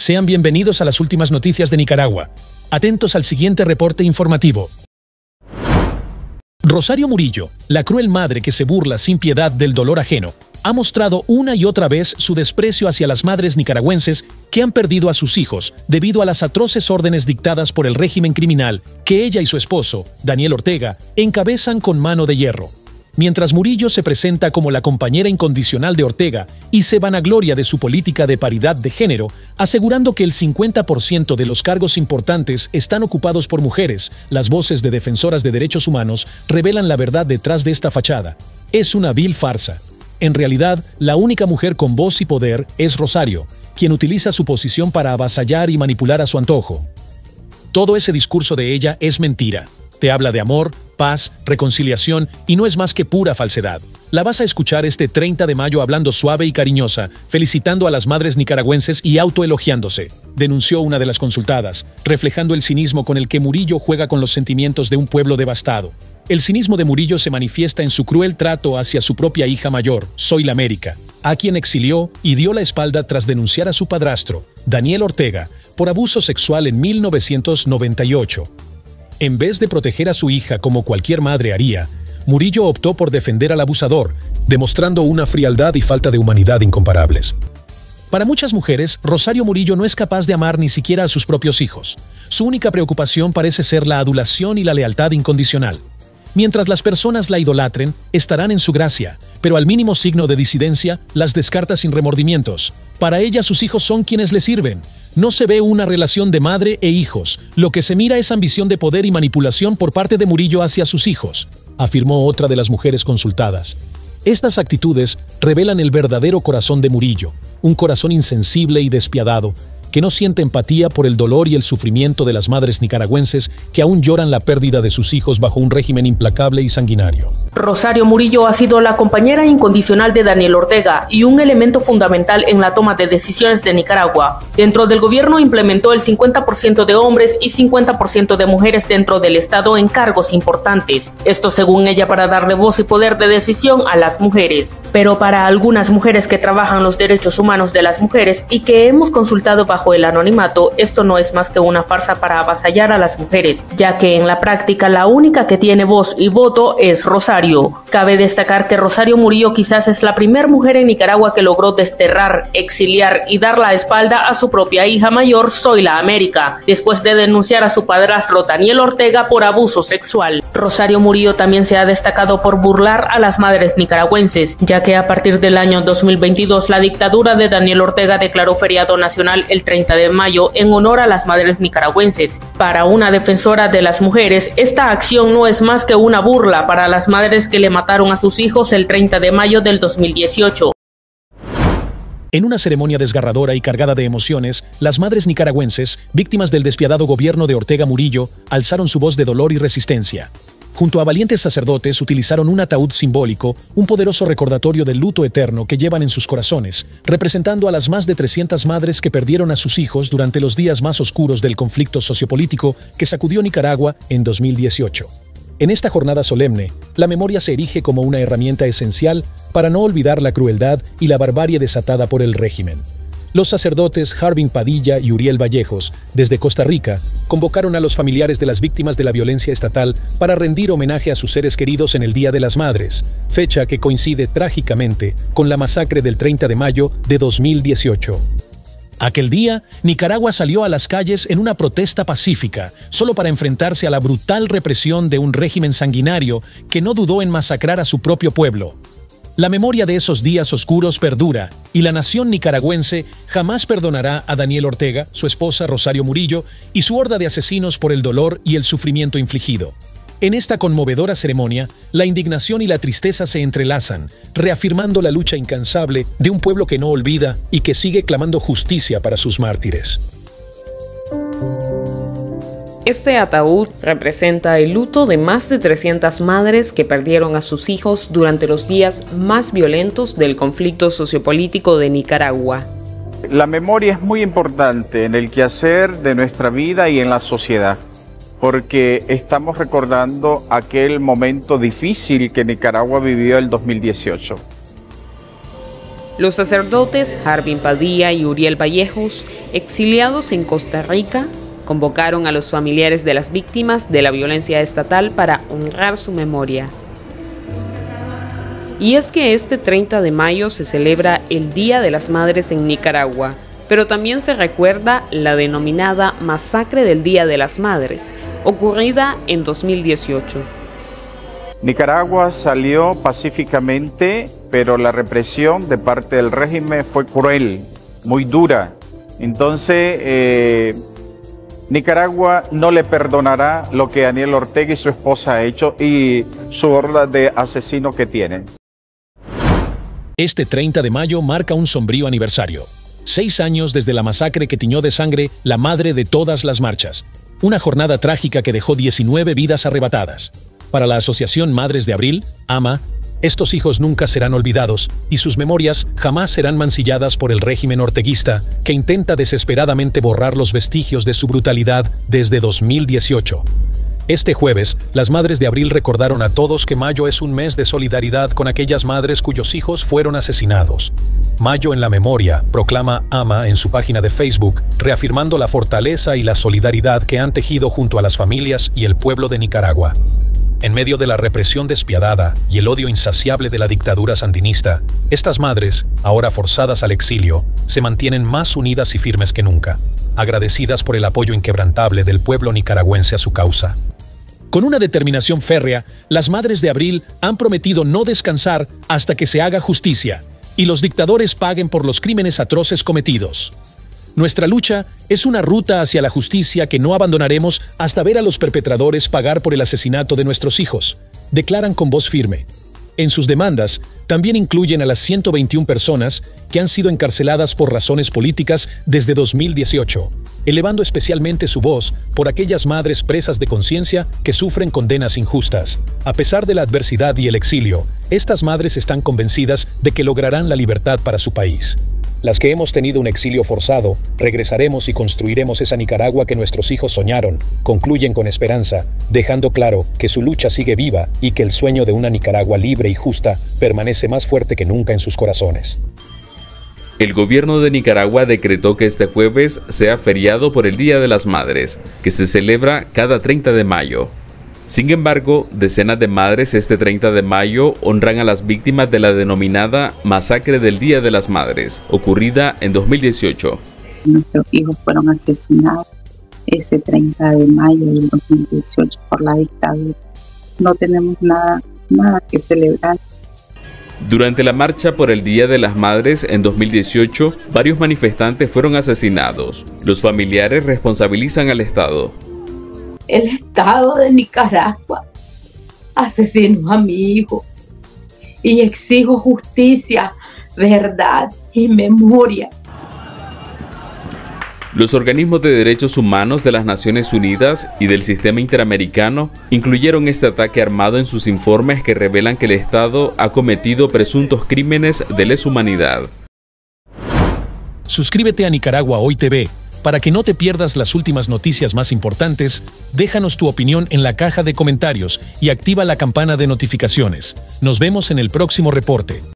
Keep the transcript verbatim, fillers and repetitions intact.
Sean bienvenidos a las últimas noticias de Nicaragua. Atentos al siguiente reporte informativo. Rosario Murillo, la cruel madre que se burla sin piedad del dolor ajeno, ha mostrado una y otra vez su desprecio hacia las madres nicaragüenses que han perdido a sus hijos debido a las atroces órdenes dictadas por el régimen criminal que ella y su esposo, Daniel Ortega, encabezan con mano de hierro. Mientras Murillo se presenta como la compañera incondicional de Ortega y se vanagloria de su política de paridad de género, asegurando que el cincuenta por ciento de los cargos importantes están ocupados por mujeres, las voces de defensoras de derechos humanos revelan la verdad detrás de esta fachada. Es una vil farsa. En realidad, la única mujer con voz y poder es Rosario, quien utiliza su posición para avasallar y manipular a su antojo. Todo ese discurso de ella es mentira. Te habla de amor, paz, reconciliación y no es más que pura falsedad. La vas a escuchar este treinta de mayo hablando suave y cariñosa, felicitando a las madres nicaragüenses y autoelogiándose, denunció una de las consultadas, reflejando el cinismo con el que Murillo juega con los sentimientos de un pueblo devastado. El cinismo de Murillo se manifiesta en su cruel trato hacia su propia hija mayor, Zoila América, a quien exilió y dio la espalda tras denunciar a su padrastro, Daniel Ortega, por abuso sexual en mil novecientos noventa y ocho. En vez de proteger a su hija como cualquier madre haría, Murillo optó por defender al abusador, demostrando una frialdad y falta de humanidad incomparables. Para muchas mujeres, Rosario Murillo no es capaz de amar ni siquiera a sus propios hijos. Su única preocupación parece ser la adulación y la lealtad incondicional. Mientras las personas la idolatren, estarán en su gracia, pero al mínimo signo de disidencia, las descarta sin remordimientos. Para ella, sus hijos son quienes le sirven. No se ve una relación de madre e hijos, lo que se mira es ambición de poder y manipulación por parte de Murillo hacia sus hijos, afirmó otra de las mujeres consultadas. Estas actitudes revelan el verdadero corazón de Murillo, un corazón insensible y despiadado, que no siente empatía por el dolor y el sufrimiento de las madres nicaragüenses que aún lloran la pérdida de sus hijos bajo un régimen implacable y sanguinario. Rosario Murillo ha sido la compañera incondicional de Daniel Ortega y un elemento fundamental en la toma de decisiones de Nicaragua. Dentro del gobierno implementó el cincuenta por ciento de hombres y cincuenta por ciento de mujeres dentro del Estado en cargos importantes. Esto según ella para darle voz y poder de decisión a las mujeres. Pero para algunas mujeres que trabajan los derechos humanos de las mujeres y que hemos consultado bajo el anonimato, esto no es más que una farsa para avasallar a las mujeres, ya que en la práctica la única que tiene voz y voto es Rosario. Cabe destacar que Rosario Murillo quizás es la primera mujer en Nicaragua que logró desterrar, exiliar y dar la espalda a su propia hija mayor, Zoila América, después de denunciar a su padrastro Daniel Ortega por abuso sexual. Rosario Murillo también se ha destacado por burlar a las madres nicaragüenses, ya que a partir del año dos mil veintidós la dictadura de Daniel Ortega declaró feriado nacional el treinta de mayo en honor a las madres nicaragüenses. Para una defensora de las mujeres, esta acción no es más que una burla para las madres que le mataron a sus hijos el treinta de mayo del dos mil dieciocho. En una ceremonia desgarradora y cargada de emociones, las madres nicaragüenses, víctimas del despiadado gobierno de Ortega Murillo, alzaron su voz de dolor y resistencia. Junto a valientes sacerdotes utilizaron un ataúd simbólico, un poderoso recordatorio del luto eterno que llevan en sus corazones, representando a las más de trescientas madres que perdieron a sus hijos durante los días más oscuros del conflicto sociopolítico que sacudió Nicaragua en dos mil dieciocho. En esta jornada solemne, la memoria se erige como una herramienta esencial para no olvidar la crueldad y la barbarie desatada por el régimen. Los sacerdotes Harvin Padilla y Uriel Vallejos, desde Costa Rica, convocaron a los familiares de las víctimas de la violencia estatal para rendir homenaje a sus seres queridos en el Día de las Madres, fecha que coincide trágicamente con la masacre del treinta de mayo de dos mil dieciocho. Aquel día, Nicaragua salió a las calles en una protesta pacífica, solo para enfrentarse a la brutal represión de un régimen sanguinario que no dudó en masacrar a su propio pueblo. La memoria de esos días oscuros perdura, y la nación nicaragüense jamás perdonará a Daniel Ortega, su esposa Rosario Murillo, y su horda de asesinos por el dolor y el sufrimiento infligido. En esta conmovedora ceremonia, la indignación y la tristeza se entrelazan, reafirmando la lucha incansable de un pueblo que no olvida y que sigue clamando justicia para sus mártires. Este ataúd representa el luto de más de trescientas madres que perdieron a sus hijos durante los días más violentos del conflicto sociopolítico de Nicaragua. La memoria es muy importante en el quehacer de nuestra vida y en la sociedad, porque estamos recordando aquel momento difícil que Nicaragua vivió el dos mil dieciocho. Los sacerdotes Harvin Padilla y Uriel Vallejos, exiliados en Costa Rica, convocaron a los familiares de las víctimas de la violencia estatal para honrar su memoria. Y es que este treinta de mayo se celebra el Día de las Madres en Nicaragua, pero también se recuerda la denominada Masacre del Día de las Madres, ocurrida en dos mil dieciocho. Nicaragua salió pacíficamente, pero la represión de parte del régimen fue cruel, muy dura. Entonces, eh, Nicaragua no le perdonará lo que Daniel Ortega y su esposa ha hecho y su horda de asesinos que tienen. Este treinta de mayo marca un sombrío aniversario. Seis años desde la masacre que tiñó de sangre la madre de todas las marchas. Una jornada trágica que dejó diecinueve vidas arrebatadas. Para la Asociación Madres de Abril, AMA, estos hijos nunca serán olvidados y sus memorias jamás serán mancilladas por el régimen orteguista que intenta desesperadamente borrar los vestigios de su brutalidad desde dos mil dieciocho. Este jueves, las Madres de Abril recordaron a todos que mayo es un mes de solidaridad con aquellas madres cuyos hijos fueron asesinados. Mayo en la memoria, proclama AMA en su página de Facebook, reafirmando la fortaleza y la solidaridad que han tejido junto a las familias y el pueblo de Nicaragua. En medio de la represión despiadada y el odio insaciable de la dictadura sandinista, estas madres, ahora forzadas al exilio, se mantienen más unidas y firmes que nunca, agradecidas por el apoyo inquebrantable del pueblo nicaragüense a su causa. Con una determinación férrea, las Madres de Abril han prometido no descansar hasta que se haga justicia y los dictadores paguen por los crímenes atroces cometidos. Nuestra lucha es una ruta hacia la justicia que no abandonaremos hasta ver a los perpetradores pagar por el asesinato de nuestros hijos, declaran con voz firme. En sus demandas, también incluyen a las ciento veintiuna personas que han sido encarceladas por razones políticas desde dos mil dieciocho, elevando especialmente su voz por aquellas madres presas de conciencia que sufren condenas injustas. A pesar de la adversidad y el exilio, estas madres están convencidas de que lograrán la libertad para su país. Las que hemos tenido un exilio forzado, regresaremos y construiremos esa Nicaragua que nuestros hijos soñaron, concluyen con esperanza, dejando claro que su lucha sigue viva y que el sueño de una Nicaragua libre y justa permanece más fuerte que nunca en sus corazones. El gobierno de Nicaragua decretó que este jueves sea feriado por el Día de las Madres, que se celebra cada treinta de mayo. Sin embargo, decenas de madres este treinta de mayo honran a las víctimas de la denominada Masacre del Día de las Madres, ocurrida en dos mil dieciocho. Nuestros hijos fueron asesinados ese treinta de mayo del dos mil dieciocho por la dictadura. No tenemos nada, nada que celebrar. Durante la marcha por el Día de las Madres en dos mil dieciocho, varios manifestantes fueron asesinados. Los familiares responsabilizan al Estado. El Estado de Nicaragua asesinó a mi hijo y exijo justicia, verdad y memoria. Los organismos de derechos humanos de las Naciones Unidas y del sistema interamericano incluyeron este ataque armado en sus informes que revelan que el Estado ha cometido presuntos crímenes de lesa humanidad. Suscríbete a Nicaragua Hoy T V. Para que no te pierdas las últimas noticias más importantes, déjanos tu opinión en la caja de comentarios y activa la campana de notificaciones. Nos vemos en el próximo reporte.